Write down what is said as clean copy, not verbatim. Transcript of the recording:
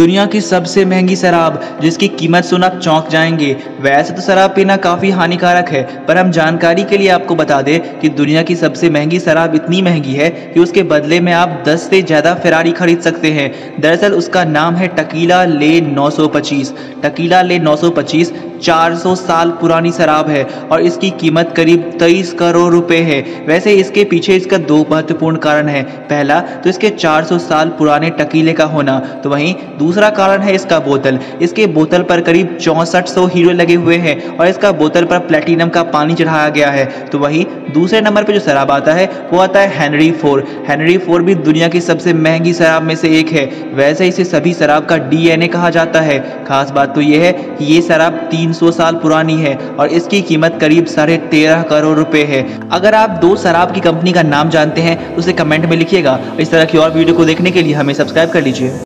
दुनिया की सबसे महंगी शराब जिसकी कीमत सुन आप चौंक जाएंगे। वैसे तो शराब पीना काफ़ी हानिकारक है, पर हम जानकारी के लिए आपको बता दें कि दुनिया की सबसे महंगी शराब इतनी महंगी है कि उसके बदले में आप 10 से ज़्यादा फेरारी खरीद सकते हैं। दरअसल उसका नाम है टकीला ले 925। टकीला ले 925 400 साल पुरानी शराब है और इसकी कीमत करीब 23 करोड़ रुपए है। वैसे इसके पीछे इसका दो महत्वपूर्ण कारण है। पहला तो इसके 400 साल पुराने टकीले का होना, तो वहीं दूसरा कारण है इसका बोतल। इसके बोतल पर करीब 6400 हीरो लगे हुए हैं और इसका बोतल पर प्लेटिनम का पानी चढ़ाया गया है। तो वहीं दूसरे नंबर पर जो शराब आता है वो आता है हेनरी 4। हेनरी 4 भी दुनिया की सबसे महंगी शराब में से एक है। वैसे इसे सभी शराब का डीएनए कहा जाता है। खास बात तो यह है कि ये शराब 300 साल पुरानी है और इसकी कीमत करीब 13.5 करोड़ रुपए है। अगर आप दो शराब की कंपनी का नाम जानते हैं तो उसे कमेंट में लिखिएगा। इस तरह की और वीडियो को देखने के लिए हमें सब्सक्राइब कर लीजिए।